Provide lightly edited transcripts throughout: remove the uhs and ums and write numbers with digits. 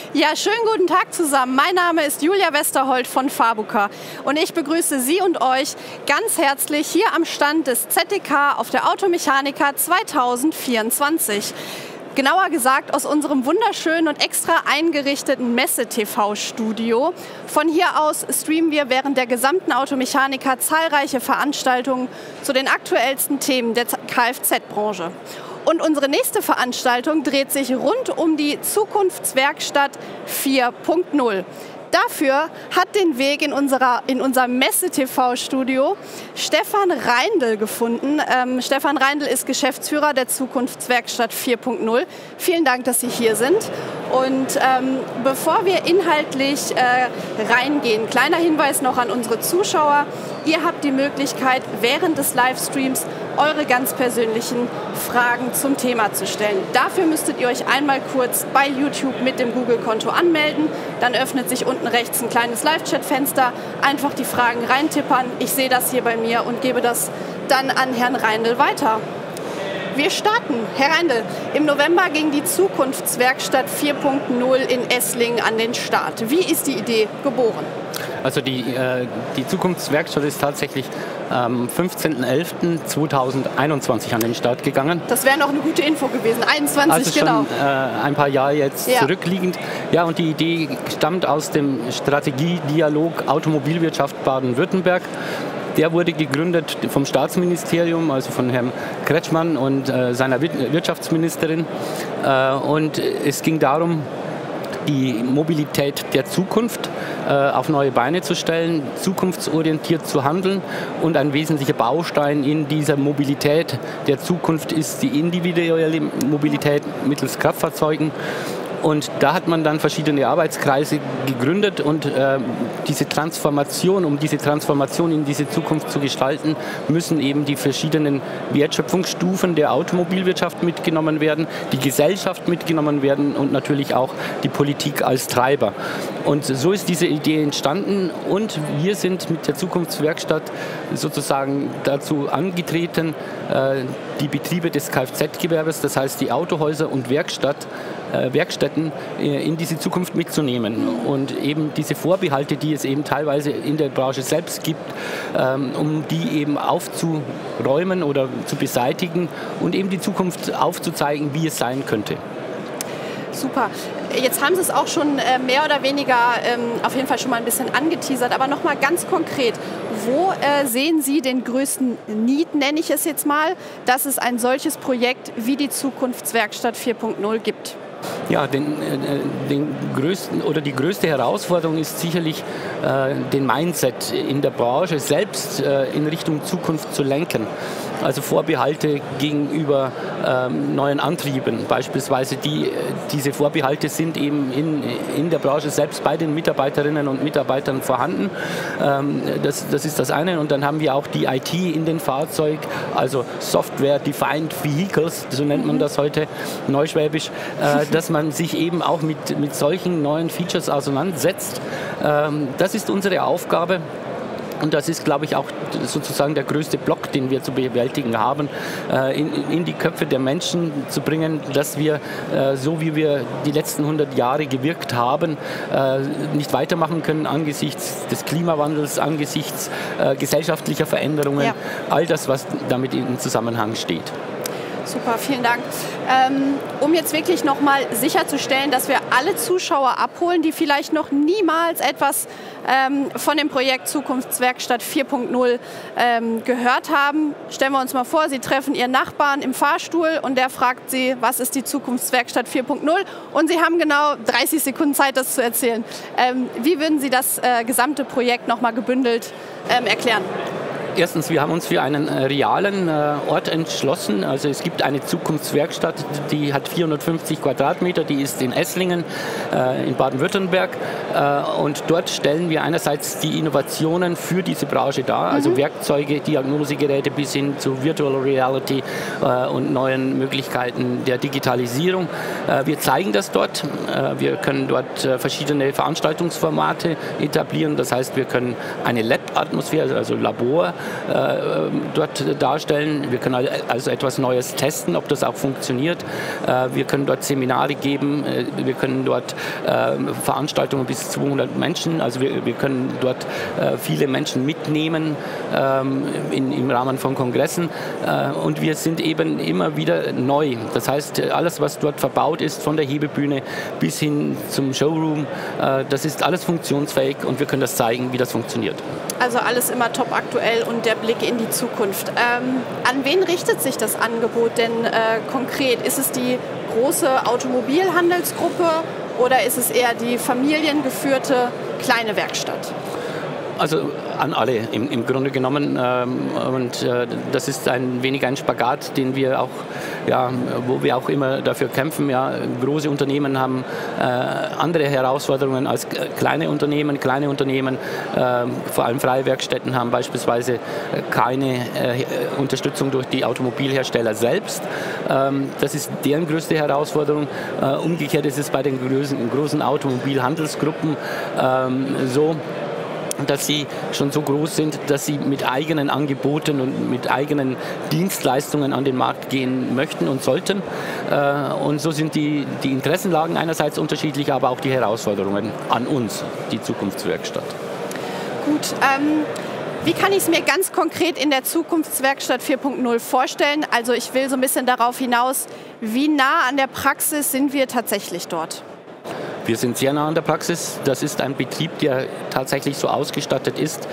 Ja, schönen guten Tag zusammen. Mein Name ist Julia Westerholt von Fabuka und ich begrüße Sie und euch ganz herzlich hier am Stand des ZDK auf der Automechanika 2024. Genauer gesagt aus unserem wunderschönen und extra eingerichteten Messe-TV-Studio. Von hier aus streamen wir während der gesamten Automechanika zahlreiche Veranstaltungen zu den aktuellsten Themen der Kfz-Branche. Und unsere nächste Veranstaltung dreht sich rund um die Zukunftswerkstatt 4.0. Dafür hat den Weg in unser Messe-TV-Studio Stefan Reindl gefunden. Stefan Reindl ist Geschäftsführer der Zukunftswerkstatt 4.0. Vielen Dank, dass Sie hier sind. Und bevor wir inhaltlich reingehen, kleiner Hinweis noch an unsere Zuschauer. Ihr habt die Möglichkeit, während des Livestreams eure ganz persönlichen Fragen zum Thema zu stellen. Dafür müsstet ihr euch einmal kurz bei YouTube mit dem Google-Konto anmelden. Dann öffnet sich unten rechts ein kleines Live-Chat-Fenster. Einfach die Fragen reintippern. Ich sehe das hier bei mir und gebe das dann an Herrn Reindl weiter. Wir starten. Herr Reindl, im November ging die Zukunftswerkstatt 4.0 in Esslingen an den Start. Wie ist die Idee geboren? Also die Zukunftswerkstatt ist tatsächlich am 15.11.2021 an den Start gegangen. Das wäre noch eine gute Info gewesen, 21, also genau. Schon ein paar Jahre jetzt zurückliegend. Ja, und die Idee stammt aus dem Strategiedialog Automobilwirtschaft Baden-Württemberg. Der wurde gegründet vom Staatsministerium, also von Herrn Kretschmann und seiner Wirtschaftsministerin. Und es ging darum, die Mobilität der Zukunft auf neue Beine zu stellen, zukunftsorientiert zu handeln. Und ein wesentlicher Baustein in dieser Mobilität der Zukunft ist die individuelle Mobilität mittels Kraftfahrzeugen. Und da hat man dann verschiedene Arbeitskreise gegründet und diese Transformation, um diese Transformation in diese Zukunft zu gestalten, müssen eben die verschiedenen Wertschöpfungsstufen der Automobilwirtschaft mitgenommen werden, die Gesellschaft mitgenommen werden und natürlich auch die Politik als Treiber. Und so ist diese Idee entstanden und wir sind mit der Zukunftswerkstatt sozusagen dazu angetreten, die Betriebe des Kfz-Gewerbes, das heißt die Autohäuser und Werkstätten in diese Zukunft mitzunehmen und eben diese Vorbehalte, die es eben teilweise in der Branche selbst gibt, um die eben aufzuräumen oder zu beseitigen und eben die Zukunft aufzuzeigen, wie es sein könnte. Super. Jetzt haben Sie es auch schon mehr oder weniger auf jeden Fall schon mal ein bisschen angeteasert, aber noch mal ganz konkret, wo sehen Sie den größten Need, nenne ich es jetzt mal, dass es ein solches Projekt wie die Zukunftswerkstatt 4.0 gibt? Ja, die größte Herausforderung ist sicherlich, den Mindset in der Branche selbst in Richtung Zukunft zu lenken. Also Vorbehalte gegenüber neuen Antrieben beispielsweise. Diese Vorbehalte sind eben in der Branche selbst bei den Mitarbeiterinnen und Mitarbeitern vorhanden. Das ist das eine. Und dann haben wir auch die IT in den Fahrzeugen, also Software-Defined Vehicles, so nennt man das heute neuschwäbisch, dass man sich eben auch mit solchen neuen Features auseinandersetzt. Das ist unsere Aufgabe. Und das ist, glaube ich, auch sozusagen der größte Block, den wir zu bewältigen haben, in die Köpfe der Menschen zu bringen, dass wir, so wie wir die letzten 100 Jahre gewirkt haben, nicht weitermachen können angesichts des Klimawandels, angesichts gesellschaftlicher Veränderungen, all das, was damit in Zusammenhang steht. Super, vielen Dank. Um jetzt wirklich noch mal sicherzustellen, dass wir alle Zuschauer abholen, die vielleicht noch niemals etwas von dem Projekt Zukunftswerkstatt 4.0 gehört haben, stellen wir uns mal vor, Sie treffen Ihren Nachbarn im Fahrstuhl und der fragt Sie, was ist die Zukunftswerkstatt 4.0? Und Sie haben genau 30 Sekunden Zeit, das zu erzählen. Wie würden Sie das gesamte Projekt noch mal gebündelt erklären? Erstens, wir haben uns für einen realen Ort entschlossen. Also es gibt eine Zukunftswerkstatt, die hat 450 Quadratmeter, die ist in Esslingen in Baden-Württemberg. Und dort stellen wir einerseits die Innovationen für diese Branche dar, also Werkzeuge, Diagnosegeräte bis hin zu Virtual Reality und neuen Möglichkeiten der Digitalisierung. Wir zeigen das dort. Wir können dort verschiedene Veranstaltungsformate etablieren. Das heißt, wir können eine Lab-Atmosphäre, also Labor, dort darstellen. Wir können also etwas Neues testen, ob das auch funktioniert. Wir können dort Seminare geben. Wir können dort Veranstaltungen bis 200 Menschen, also wir können dort viele Menschen mitnehmen im Rahmen von Kongressen. Und wir sind eben immer wieder neu. Das heißt, alles, was dort verbaut ist, von der Hebebühne bis hin zum Showroom, das ist alles funktionsfähig und wir können das zeigen, wie das funktioniert. Also alles immer top aktuell und der Blick in die Zukunft. An wen richtet sich das Angebot denn konkret? Ist es die große Automobilhandelsgruppe oder ist es eher die familiengeführte kleine Werkstatt? Also an alle im Grunde genommen. Das ist ein wenig ein Spagat, den wir auch, ja, wo wir auch immer dafür kämpfen. Ja, große Unternehmen haben andere Herausforderungen als kleine Unternehmen. Kleine Unternehmen, vor allem freie Werkstätten, haben beispielsweise keine Unterstützung durch die Automobilhersteller selbst. Das ist deren größte Herausforderung. Umgekehrt ist es bei den großen Automobilhandelsgruppen so, dass sie schon so groß sind, dass sie mit eigenen Angeboten und mit eigenen Dienstleistungen an den Markt gehen möchten und sollten. Und so sind die Interessenlagen einerseits unterschiedlich, aber auch die Herausforderungen an uns, die Zukunftswerkstatt. Gut, wie kann ich es mir ganz konkret in der Zukunftswerkstatt 4.0 vorstellen? Also ich will so ein bisschen darauf hinaus, wie nah an der Praxis sind wir tatsächlich dort? Wir sind sehr nah an der Praxis. Das ist ein Betrieb, der tatsächlich so ausgestattet ist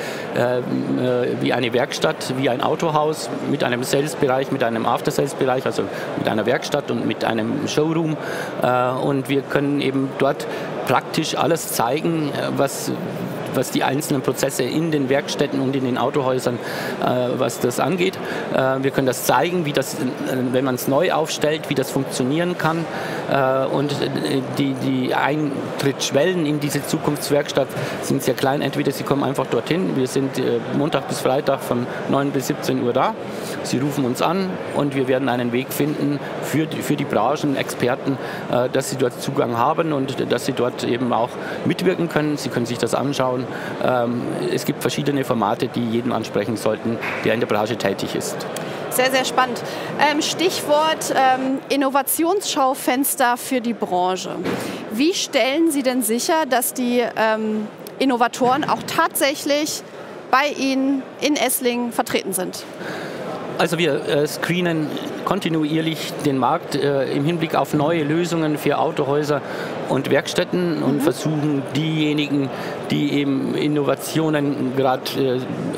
wie eine Werkstatt, wie ein Autohaus, mit einem Sales-Bereich, mit einem After-Sales-Bereich, also mit einer Werkstatt und mit einem Showroom. Und wir können eben dort praktisch alles zeigen, was die einzelnen Prozesse in den Werkstätten und in den Autohäusern, was das angeht. Wir können das zeigen, wie das, wenn man es neu aufstellt, wie das funktionieren kann. Und die Eintrittsschwellen in diese Zukunftswerkstatt sind sehr klein. Entweder Sie kommen einfach dorthin, wir sind Montag bis Freitag von 9 bis 17 Uhr da. Sie rufen uns an und wir werden einen Weg finden für die Branchenexperten, dass sie dort Zugang haben und dass sie dort eben auch mitwirken können. Sie können sich das anschauen. Es gibt verschiedene Formate, die jeden ansprechen sollten, der in der Branche tätig ist. Sehr, sehr spannend. Stichwort Innovationsschaufenster für die Branche. Wie stellen Sie denn sicher, dass die Innovatoren auch tatsächlich bei Ihnen in Esslingen vertreten sind? Also wir screenen kontinuierlich den Markt im Hinblick auf neue Lösungen für Autohäuser und Werkstätten und versuchen diejenigen, die eben Innovationen gerade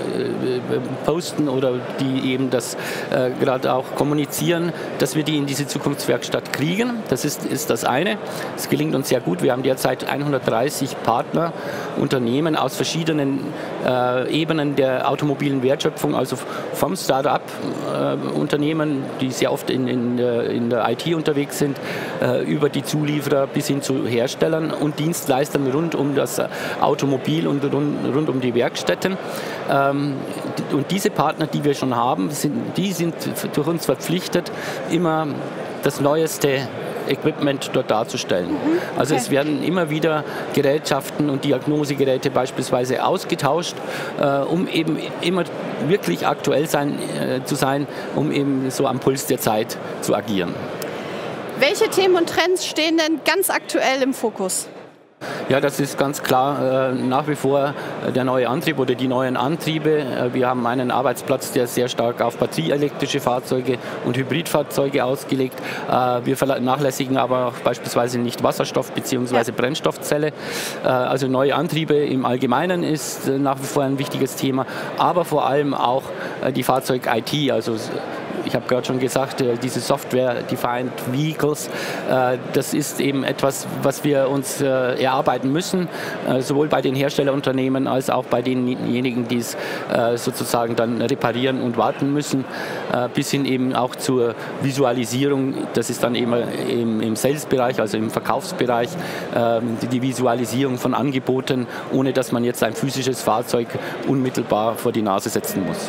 posten oder die eben das gerade auch kommunizieren, dass wir die in diese Zukunftswerkstatt kriegen. Das ist das eine. Es gelingt uns sehr gut. Wir haben derzeit 130 Partner, Unternehmen aus verschiedenen Ebenen der automobilen Wertschöpfung, also vom Start-up-Unternehmen, die sehr oft in der IT unterwegs sind, über die Zulieferer bis hin zu Herstellern und Dienstleistern rund um das Automobil und rund um die Werkstätten. Und diese Partner, die wir schon haben, sind durch uns verpflichtet, immer das neueste Equipment dort darzustellen. Also es werden immer wieder Gerätschaften und Diagnosegeräte beispielsweise ausgetauscht, um eben immer wirklich aktuell zu sein, um eben so am Puls der Zeit zu agieren. Welche Themen und Trends stehen denn ganz aktuell im Fokus? Ja, das ist ganz klar nach wie vor der neue Antrieb oder die neuen Antriebe. Wir haben einen Arbeitsplatz, der sehr stark auf batterieelektrische Fahrzeuge und Hybridfahrzeuge ausgelegt. Wir vernachlässigen aber auch beispielsweise nicht Wasserstoff bzw. Brennstoffzelle. Also neue Antriebe im Allgemeinen ist nach wie vor ein wichtiges Thema, aber vor allem auch die Fahrzeug-IT, also ich habe gerade schon gesagt, diese Software-Defined Vehicles, das ist eben etwas, was wir uns erarbeiten müssen, sowohl bei den Herstellerunternehmen als auch bei denjenigen, die es sozusagen dann reparieren und warten müssen, bis hin eben auch zur Visualisierung. Das ist dann eben im Sales-Bereich, also im Verkaufsbereich, die Visualisierung von Angeboten, ohne dass man jetzt ein physisches Fahrzeug unmittelbar vor die Nase setzen muss.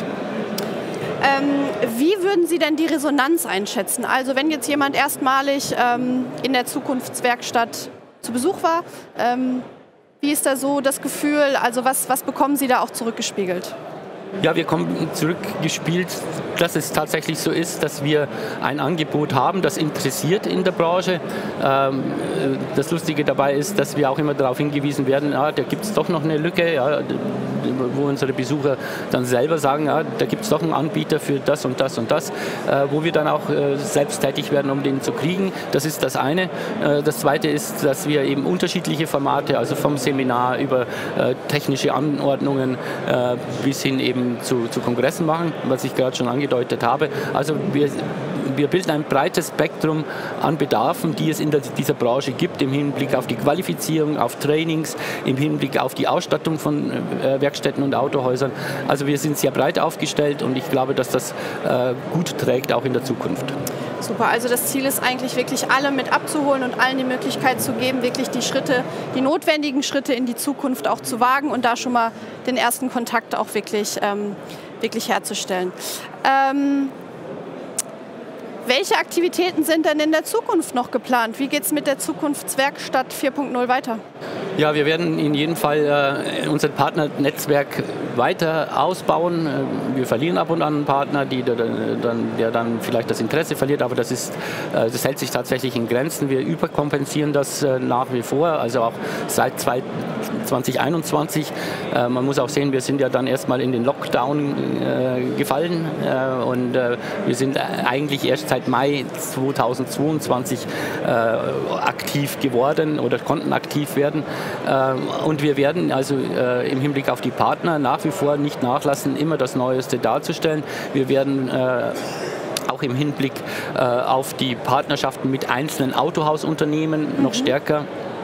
Wie würden Sie denn die Resonanz einschätzen? Also wenn jetzt jemand erstmalig in der Zukunftswerkstatt zu Besuch war, wie ist da so das Gefühl? Also was bekommen Sie da auch zurückgespiegelt? Ja, wir kommen zurückgespielt, dass es tatsächlich so ist, dass wir ein Angebot haben, das interessiert in der Branche. Das Lustige dabei ist, dass wir auch immer darauf hingewiesen werden, da gibt es doch noch eine Lücke, ja, wo unsere Besucher dann selber sagen, ja, da gibt es doch einen Anbieter für das und das und das, wo wir dann auch selbst tätig werden, um den zu kriegen. Das ist das eine. Das zweite ist, dass wir eben unterschiedliche Formate, also vom Seminar über technische Anordnungen bis hin eben zu Kongressen machen, was ich gerade schon angedeutet habe. Also wir bilden ein breites Spektrum an Bedarfen, die es in dieser Branche gibt, im Hinblick auf die Qualifizierung, auf Trainings, im Hinblick auf die Ausstattung von Werkstätten und Autohäusern. Also wir sind sehr breit aufgestellt und ich glaube, dass das gut trägt, auch in der Zukunft. Super, also das Ziel ist eigentlich wirklich alle mit abzuholen und allen die Möglichkeit zu geben, wirklich die notwendigen Schritte in die Zukunft auch zu wagen und da schon mal den ersten Kontakt auch wirklich herzustellen. Welche Aktivitäten sind denn in der Zukunft noch geplant? Wie geht es mit der Zukunftswerkstatt 4.0 weiter? Ja, wir werden in jedem Fall unser Partnernetzwerk weiter ausbauen. Wir verlieren ab und an einen Partner, der dann vielleicht das Interesse verliert, aber das hält sich tatsächlich in Grenzen. Wir überkompensieren das nach wie vor, also auch seit 2021. Man muss auch sehen, wir sind ja dann erstmal in den Lockdown gefallen und wir sind eigentlich erst seit Mai 2022 aktiv geworden oder konnten aktiv werden. Und wir werden also im Hinblick auf die Partner nach wie vor nicht nachlassen, immer das Neueste darzustellen. Wir werden auch im Hinblick auf die Partnerschaften mit einzelnen Autohausunternehmen noch stärker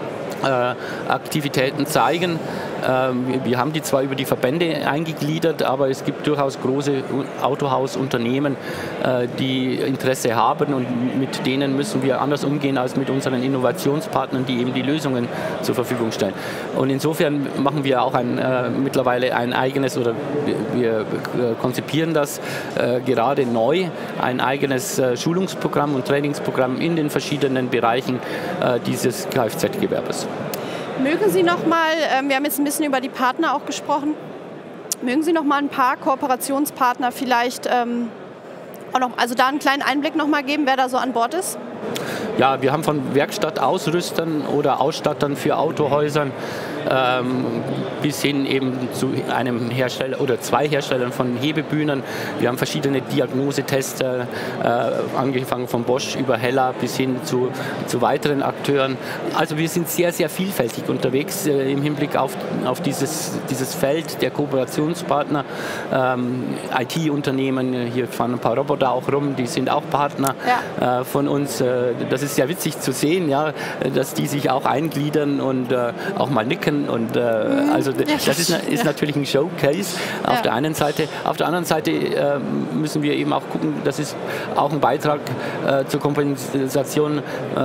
Aktivitäten zeigen. Wir haben die zwar über die Verbände eingegliedert, aber es gibt durchaus große Autohausunternehmen, die Interesse haben und mit denen müssen wir anders umgehen als mit unseren Innovationspartnern, die eben die Lösungen zur Verfügung stellen. Und insofern machen wir auch mittlerweile ein eigenes, oder wir konzipieren das gerade neu, ein eigenes Schulungsprogramm und Trainingsprogramm in den verschiedenen Bereichen dieses Kfz-Gewerbes. Mögen Sie noch mal, wir haben jetzt ein bisschen über die Partner auch gesprochen, mögen Sie noch mal ein paar Kooperationspartner vielleicht auch noch, also da einen kleinen Einblick noch mal geben, wer da so an Bord ist? Ja, wir haben von Werkstattausrüstern oder Ausstattern für Autohäusern bis hin eben zu einem Hersteller oder zwei Herstellern von Hebebühnen. Wir haben verschiedene Diagnosetester, angefangen von Bosch über Hella bis hin zu weiteren Akteuren. Also wir sind sehr, sehr vielfältig unterwegs im Hinblick auf dieses Feld der Kooperationspartner. IT-Unternehmen, hier fahren ein paar Roboter auch rum, die sind auch Partner von uns. Das ist sehr witzig zu sehen, ja, dass die sich auch eingliedern und auch mal nicken. Und also das ist natürlich ein Showcase auf der einen Seite. Auf der anderen Seite müssen wir eben auch gucken, das ist auch ein Beitrag zur Kompensation,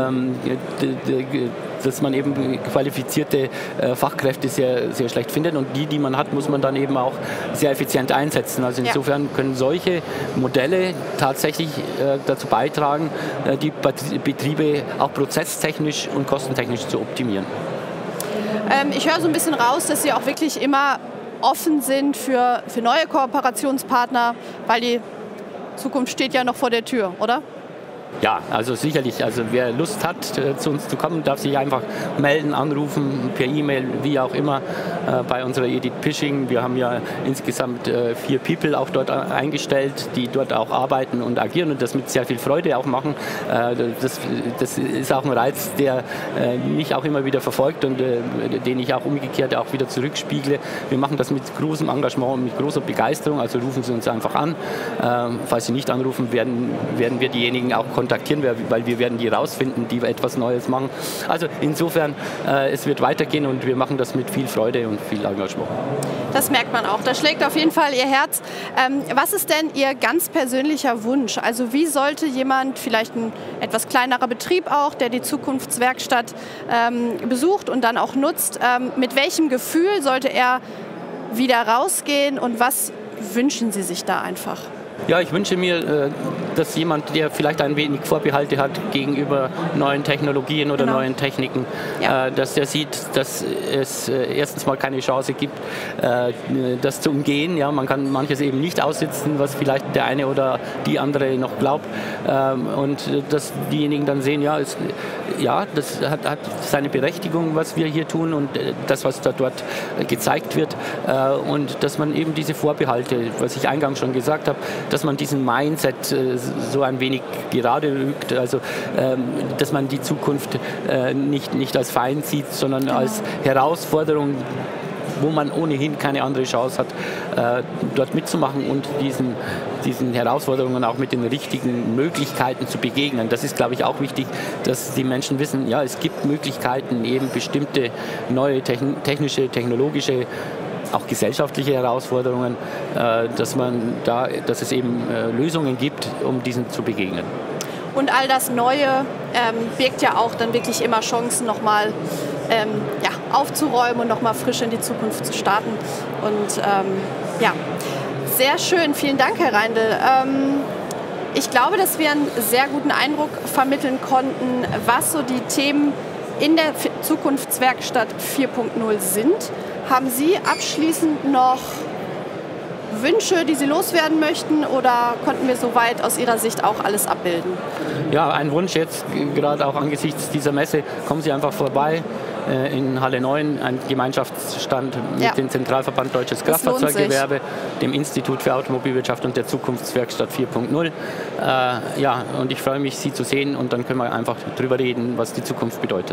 dass man eben qualifizierte Fachkräfte sehr, sehr schlecht findet und die man hat, muss man dann eben auch sehr effizient einsetzen. Also insofern können solche Modelle tatsächlich dazu beitragen, die Betriebe auch prozesstechnisch und kostentechnisch zu optimieren. Ich höre so ein bisschen raus, dass Sie auch wirklich immer offen sind für neue Kooperationspartner, weil die Zukunft steht ja noch vor der Tür, oder? Ja, also sicherlich. Also wer Lust hat, zu uns zu kommen, darf sich einfach melden, anrufen, per E-Mail, wie auch immer, bei unserer Edith Pisching. Wir haben ja insgesamt 4 People auch dort eingestellt, die dort auch arbeiten und agieren und das mit sehr viel Freude auch machen. Das ist auch ein Reiz, der mich auch immer wieder verfolgt und den ich auch umgekehrt auch wieder zurückspiegle. Wir machen das mit großem Engagement und mit großer Begeisterung, also rufen Sie uns einfach an. Falls Sie nicht anrufen, werden wir diejenigen auch kontaktieren, weil wir werden die rausfinden, die etwas Neues machen. Also insofern, es wird weitergehen und wir machen das mit viel Freude und viel Engagement. Das merkt man auch. Da schlägt auf jeden Fall Ihr Herz. Was ist denn Ihr ganz persönlicher Wunsch? Also wie sollte jemand, vielleicht ein etwas kleinerer Betrieb auch, der die Zukunftswerkstatt besucht und dann auch nutzt, mit welchem Gefühl sollte er wieder rausgehen und was wünschen Sie sich da einfach? Ja, ich wünsche mir, dass jemand, der vielleicht ein wenig Vorbehalte hat gegenüber neuen Technologien oder neuen Techniken, dass der sieht, dass es erstens mal keine Chance gibt, das zu umgehen. Ja, man kann manches eben nicht aussitzen, was vielleicht der eine oder die andere noch glaubt. Und dass diejenigen dann sehen, das hat seine Berechtigung, was wir hier tun und das, was da dort gezeigt wird. Und dass man eben diese Vorbehalte, was ich eingangs schon gesagt habe, dass man diesen Mindset so ein wenig gerade rückt, also dass man die Zukunft nicht als Feind sieht, sondern als Herausforderung, wo man ohnehin keine andere Chance hat, dort mitzumachen und diesen Herausforderungen auch mit den richtigen Möglichkeiten zu begegnen. Das ist, glaube ich, auch wichtig, dass die Menschen wissen, ja, es gibt Möglichkeiten, eben bestimmte neue technologische, auch gesellschaftliche Herausforderungen, dass es eben Lösungen gibt, um diesen zu begegnen. Und all das Neue birgt ja auch dann wirklich immer Chancen, nochmal aufzuräumen und nochmal frisch in die Zukunft zu starten. Und sehr schön. Vielen Dank, Herr Reindl. Ich glaube, dass wir einen sehr guten Eindruck vermitteln konnten, was so die Themen in der Zukunftswerkstatt 4.0 sind. Haben Sie abschließend noch Wünsche, die Sie loswerden möchten, oder konnten wir soweit aus Ihrer Sicht auch alles abbilden? Ja, ein Wunsch jetzt, gerade auch angesichts dieser Messe, kommen Sie einfach vorbei in Halle 9, ein Gemeinschaftsstand mit dem Zentralverband Deutsches Kraftfahrzeuggewerbe, dem Institut für Automobilwirtschaft und der Zukunftswerkstatt 4.0. Und ich freue mich, Sie zu sehen, und dann können wir einfach drüber reden, was die Zukunft bedeutet.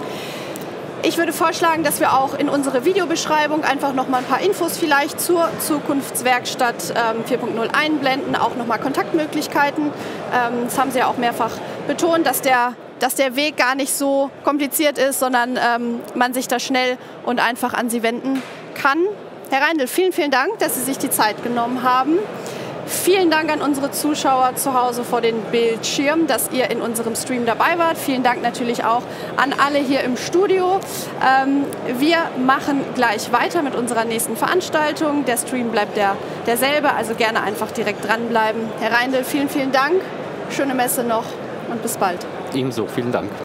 Ich würde vorschlagen, dass wir auch in unsere Videobeschreibung einfach noch mal ein paar Infos vielleicht zur Zukunftswerkstatt 4.0 einblenden, auch noch mal Kontaktmöglichkeiten. Das haben Sie ja auch mehrfach betont, dass der Weg gar nicht so kompliziert ist, sondern man sich da schnell und einfach an Sie wenden kann. Herr Reindl, vielen, vielen Dank, dass Sie sich die Zeit genommen haben. Vielen Dank an unsere Zuschauer zu Hause vor den Bildschirmen, dass ihr in unserem Stream dabei wart. Vielen Dank natürlich auch an alle hier im Studio. Wir machen gleich weiter mit unserer nächsten Veranstaltung. Der Stream bleibt derselbe, also gerne einfach direkt dranbleiben. Herr Reindl, vielen, vielen Dank. Schöne Messe noch und bis bald. Ebenso, vielen Dank.